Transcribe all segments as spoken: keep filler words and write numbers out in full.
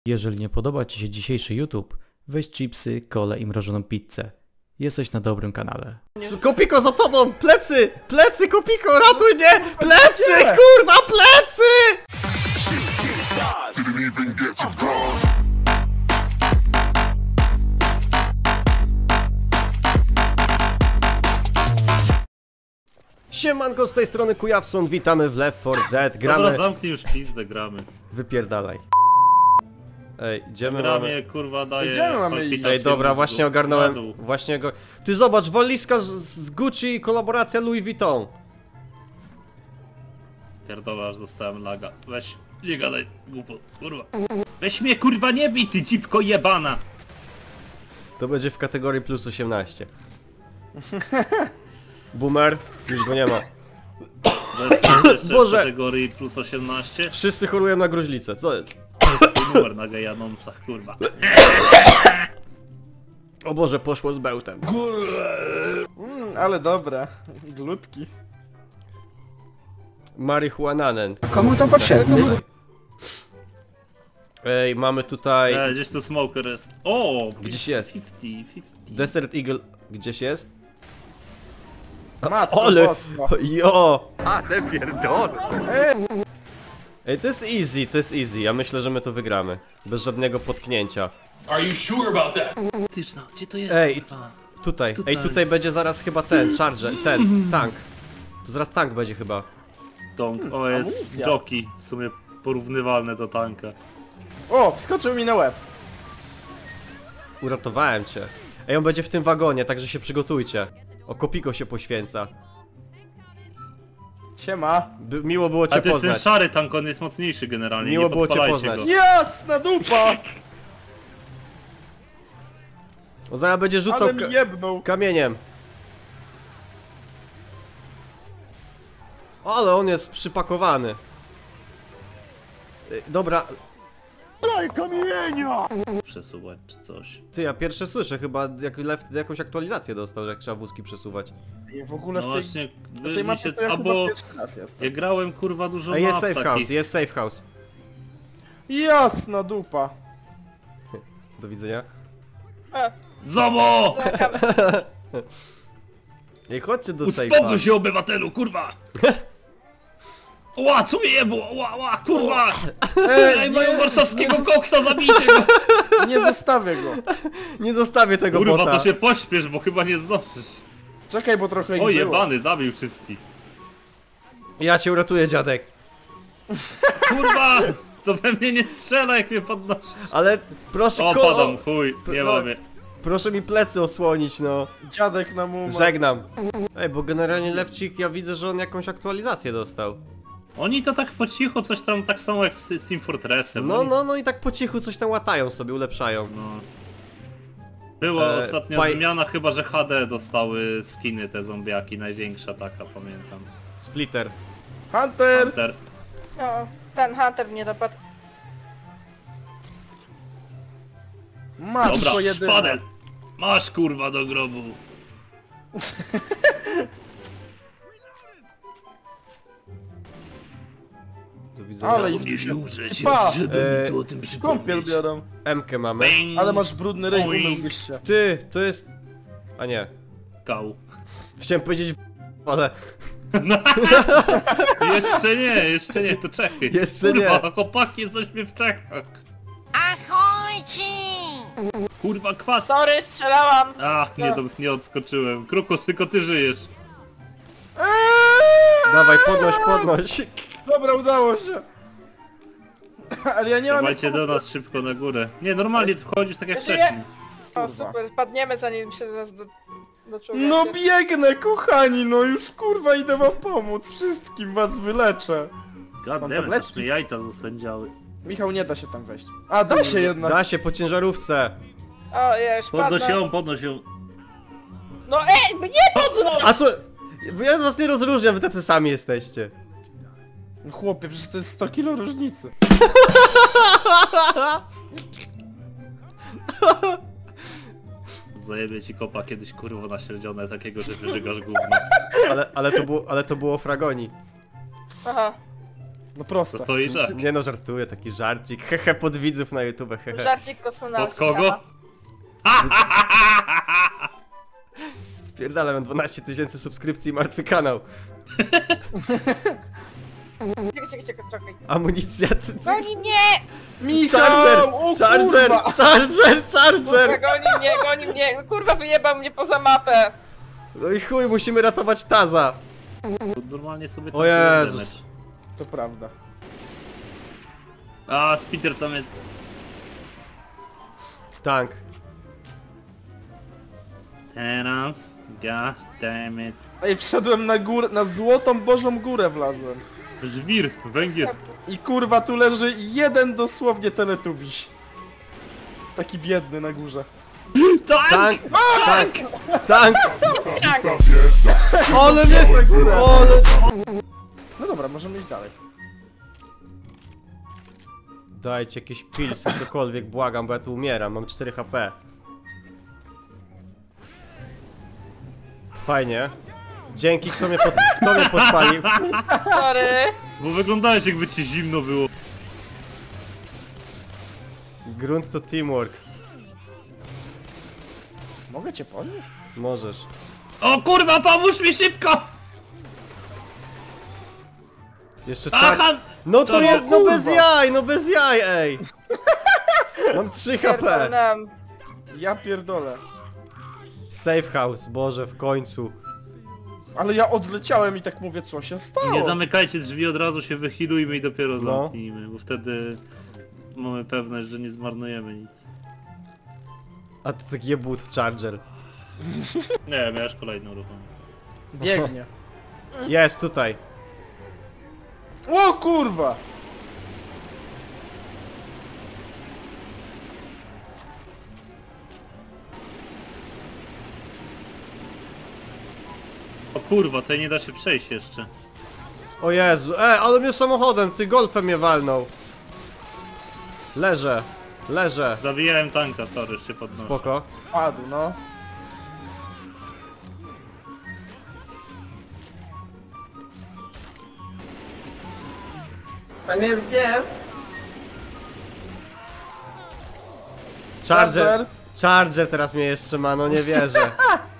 Jeżeli nie podoba Ci się dzisiejszy YouTube, weź chipsy, kolę i mrożoną pizzę. Jesteś na dobrym kanale. Kopiko za tobą! Plecy! Plecy, Kopiko, ratuj mnie! Plecy! Kurwa, plecy! Siemanko, z tej strony Kujawson, witamy w Left four Dead, gramy... Dobra, zamknij już pizdę, gramy. Wypierdalaj. Ej, idziemy, Gramy, mamy... kurwa, daje... Idziemy, mamy iść. Ej, dobra, właśnie ogarnąłem, Na dół. właśnie go... Ty zobacz, walizka z, z Gucci i kolaboracja Louis Vuitton. Pierdolę, aż dostałem laga. Weź, nie gadaj, głupot, kurwa. Weź mnie, kurwa, nie bij, ty dziwko jebana! To będzie w kategorii plus osiemnaście. Boomer, już go nie ma. To jest Boże. w kategorii plus osiemnaście. Wszyscy chorują na gruźlicę, co jest? I numer na gejanącach, kurwa. O Boże, poszło z bełtem. Mm, ale dobra. Glutki. Marihuananen. Komu to potrzebne? Ej, mamy tutaj... E, gdzieś tu smoker jest. O! Gdzieś jest. pięćdziesiąt, pięćdziesiąt. Desert Eagle... Gdzieś jest? Matko Ole! boska. Jo! Ale pierdolę! Ej, to jest easy, to jest easy. Ja myślę, że my to wygramy. Bez żadnego potknięcia. Are you sure about that? Tyczna, gdzie to jest? Ej, kurwa? Tutaj. Tutaj. Ej, tutaj będzie zaraz chyba ten, charger, ten, tank. Tu zaraz tank będzie chyba. Dąg. O, jest amunicja. jockey, w sumie porównywalne do tanka. O, wskoczył mi na łeb. Uratowałem cię. Ej, on będzie w tym wagonie, także się przygotujcie. O, Kopiko się poświęca. Siema. By, miło było cię Ale to jest ten poznać. szary tank, on jest mocniejszy generalnie, Miło nie było cię podpalajcie poznać. go. Jasna dupa! On zaraz będzie rzucał Ale ka mi jebnął. kamieniem. Ale on jest przypakowany. Ej, dobra, Przesuwać czy coś. ty, ja pierwsze słyszę, chyba jak left, jakąś aktualizację dostał, że jak trzeba wózki przesuwać. I w ogóle No w tej, właśnie, na wy- tej mi mapie się, to ja chyba albo pierwszy raz jestem. ja grałem kurwa dużo Ej, jest map safe takich. house, jest safe house. Jasna dupa. Do widzenia. Zobo! Ej, chodźcie do safe'a. Uspokój się, obywatelu, kurwa! Ła, co mnie jebło? Ła, ła, kurwa! Ej, Ej, mają nie, warszawskiego koksa, zabijcie go! nie zostawię go. Nie zostawię tego Kurwa, bota. to się pośpiesz, bo chyba nie zdążysz. Czekaj, bo trochę ich O, było. jebany, zabił wszystkich. Ja cię uratuję, dziadek. Kurwa! To we mnie nie strzela, jak mnie podnosi. Ale proszę, O, ko- padam, chuj, nie no. mamy. proszę mi plecy osłonić, no. Dziadek na mu. Żegnam. Ej, bo generalnie Lewcik, ja widzę, że on jakąś aktualizację dostał. Oni to tak po cichu, coś tam, tak samo jak z, z Team Fortressem. No, Oni- no, no i tak po cichu coś tam łatają sobie, ulepszają. No. Była E, ostatnia paj- zmiana, chyba że H D dostały skiny te zombiaki, największa taka, pamiętam. Splitter. Hunter! Hunter. No, ten Hunter mnie dopadł. Matko Dobra, jedyna. szpadel! Masz kurwa do grobu! Do widzenia. Ale Nie ich umrzeć, Pa! żeby E, mi tu o tym Kąpiel przypomnieć. biorą. Emkę mamy. Bang! Ale masz brudny ryj, Oj. umyłbyś się. Ty, to jest... A nie. Kał. Chciałem powiedzieć ale... Jeszcze nie, jeszcze nie, to Czechy. Jeszcze kurwa, nie. chłopaki, jesteśmy w Czechach. Ahojci! Kurwa, kwas. Sorry, strzelałam! A, nie, to nie odskoczyłem. Krukos, tylko ty żyjesz. Eee! Dawaj, podnoś, podnoś. Dobra, udało się. Ale ja nie mam... Dawajcie do nas szybko na górę. Nie, normalnie wchodzisz tak jak Żyję. wcześniej. O, super, padniemy zanim się zaraz do, doczułem. No biegnę, kochani, no już kurwa idę wam pomóc. Wszystkim was wyleczę. God Mam damn, tabletki? aż mnie jajta zaswędziały. Michał, nie da się tam wejść. A, da się jednak. Da się po ciężarówce. O, ja już Podnoś padnę. ją, podnoś ją. No ej, nie podnoś! A to... Bo ja was nie rozróżniam, wy tacy sami jesteście. Chłopie, przecież to jest sto kilo różnicy. Zajebie ci kopa kiedyś kurwo na śledzione takiego, że wyżygasz gówno. Ale, ale, to było, ale to było fragoni. Aha. No proste. To, to i tak. Nie no, żartuję, taki żarcik. Hehe, pod widzów na YouTube, hehe. Żarcik kosmonauta. Pod kogo? Spierdala, mam dwanaście tysięcy subskrypcji i martwy kanał. Czekaj, czekaj, czekaj, czekaj. Amunicja... Goni mnie! Michał! Charger! O Charger! kurwa! Charger! Charger! Goni mnie, goni mnie! Kurwa, wyjebał mnie poza mapę! No i chuj, musimy ratować Taza. Normalnie sobie O Jezus. To prawda. A, Spider tam jest. Tank. Teraz, god damn it. Ej, wszedłem na górę, na złotą bożą górę wlazłem. Żwir, węgiel. I kurwa, tu leży jeden dosłownie teletubiś. Taki biedny na górze. Tak! Tank! Tank! Tank! Tak! Ole mnie! Ole... No dobra, możemy iść dalej. Dajcie jakieś pilsy, cokolwiek, błagam, bo ja tu umieram, mam cztery H P. Fajnie. Dzięki, kto mnie, pod... kto mnie podpalił. Sorry! Bo wyglądałeś jakby ci zimno było. Grunt to teamwork. Mogę cię podnieść? Możesz. O kurwa, pomóż mi szybko! Jeszcze tak. Aha! No to To jest, no kurwa. bez jaj, no bez jaj, ej! Mam trzy H P. Pierdolnam. Ja pierdolę. Safe house, Boże, w końcu. Ale ja odleciałem i tak mówię, co się stało? Nie zamykajcie drzwi, od razu się wychilujmy i dopiero No. zamknijmy, bo wtedy mamy pewność, że nie zmarnujemy nic. A to taki jebut Charger. Nie, miałeś kolejną ruchom. Biegnie. Jest tutaj. O kurwa! O kurwa, tutaj nie da się przejść jeszcze. O Jezu, e, ale mnie samochodem, ty golfem mnie walnął. Leżę, leżę. Zabijałem tanka, sorry, jeszcze podnoszę. Spoko. Padł, no. Panie gdzie? Charger, Charger. Charger teraz mnie jeszcze ma, no nie wierzę.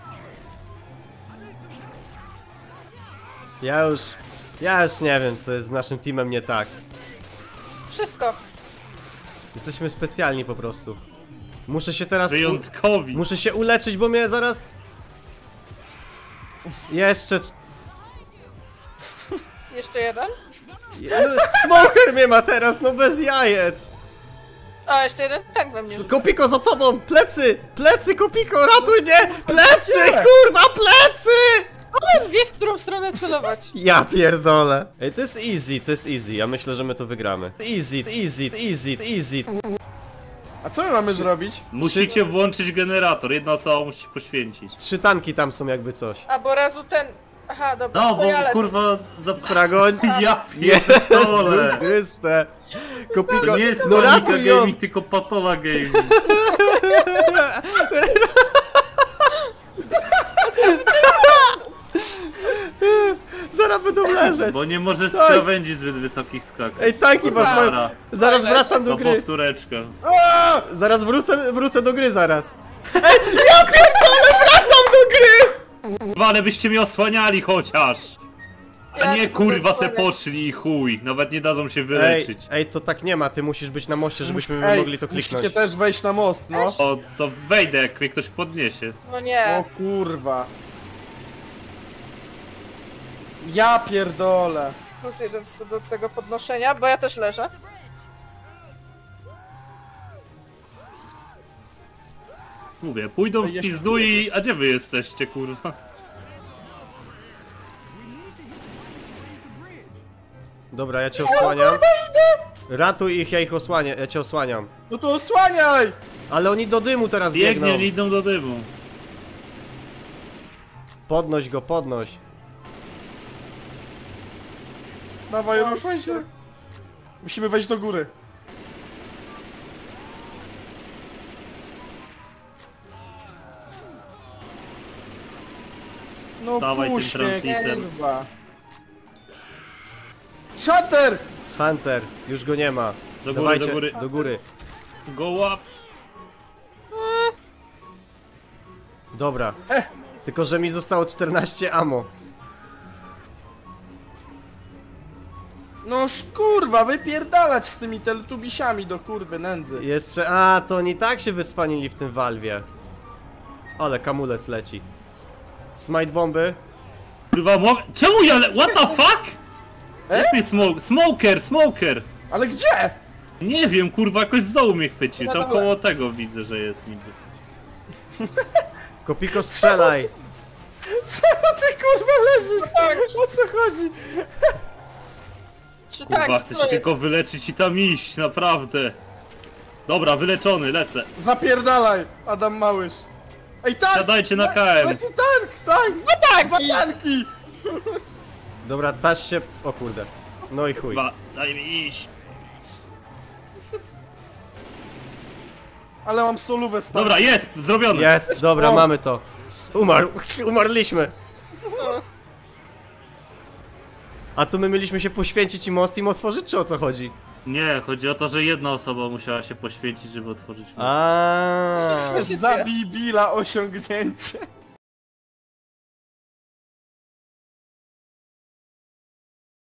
Ja już, ja już nie wiem, co jest z naszym teamem nie tak. Wszystko. Jesteśmy specjalni po prostu. Muszę się teraz... U... Wyjątkowi! Muszę się uleczyć, bo mnie zaraz... Jeszcze... Jeszcze jeden? Smoker mnie ma teraz, no bez jajec! A, jeszcze jeden? Tak we mnie. Kopiko za tobą! Plecy! Plecy, Kopiko, ratuj mnie! Plecy! Kurwa, plecy! Ale wie, w którą stronę celować. Ja pierdolę. Ej, to jest easy, to jest easy. Ja myślę, że my to wygramy. Easy, easy, easy, easy. A co my mamy zrobić? Musicie włączyć generator, jedna osoba musi się poświęcić. Trzy tanki tam są jakby coś. A, bo razu ten... Aha, dobra. No, to bo ja lecę. kurwa... Za... Fragoń. Ja Jezu pierdolę! Chryste. Kopiko, To nie jest no Panika ratuj ją! Gaming, tylko Patola Gaming. Zaraz będą leżeć. Bo nie może z Tak. krawędzi zbyt wysokich skakać. Ej, tanki masz Dobra. mają. Zaraz wracam do To gry. powtóreczka. Zaraz wrócę, wrócę do gry zaraz. Ej, ja pierdolę, wracam do gry! Kurwa, ale byście mnie osłaniali chociaż! A Ja nie tu kurwa będę se osłaniać. poszli i chuj, nawet nie dadzą się Ej, wyleczyć. ej, to tak nie ma, ty musisz być na moście, żebyśmy Ej, mogli to kliknąć. musicie też wejść na most, no. O, to wejdę jak mnie ktoś podniesie. No O nie. kurwa. Ja pierdolę. Plus jeden co do tego podnoszenia, bo ja też leżę. Mówię, pójdą w jeszcze pizdu i... A gdzie wy jesteście kurwa? Dobra, ja cię osłaniam. Ratuj ich, ja ich osłaniam, ja cię osłaniam. No to osłaniaj! Ale oni do dymu teraz biegną. Biegnie, idą do dymu. Podnoś go, podnoś. Dawaj, ruszaj się. Musimy wejść do góry. No Dawaj tym puść mnie, transisem. kurwa. Shutter! Hunter, już go nie ma. Do góry, Dawajcie, do góry. do góry. Go łap. Dobra. Tylko, że mi zostało czternaście ammo. No kurwa, wypierdalać z tymi teletubisiami do kurwy nędzy. Jeszcze, a to oni tak się wyspanili w tym walwie. Ale kamulec leci. Smite bomby. Kurwa, mogę... Czemu ja le... What the fuck? E? Lepiej smoke... Smoker, smoker! Ale gdzie? Nie wiem, kurwa, jakoś z dołu mnie chwycił. No Tam dobra. koło tego widzę, że jest niby. Kopiko, strzelaj. Czemu ty kurwa leżysz? O co chodzi? Czy Kurwa, tak, chcę co się jest? tylko wyleczyć i tam iść, naprawdę. Dobra, wyleczony, lecę. Zapierdalaj, Adam Małysz. Ej, tank! Siadajcie na K M. Leci tank, tank! No tak! Dwa tanki! Dobra, taś się... O kurde. No i chuj. Kurwa, daj mi iść. Ale mam solówę stary. Dobra, jest, zrobione. Jest, dobra, O. mamy to. Umarł, umarliśmy. A tu my mieliśmy się poświęcić i most im otworzyć, czy o co chodzi? Nie, chodzi o to, że jedna osoba musiała się poświęcić, żeby otworzyć most. Aaaa. Zabij Billa osiągnięcie.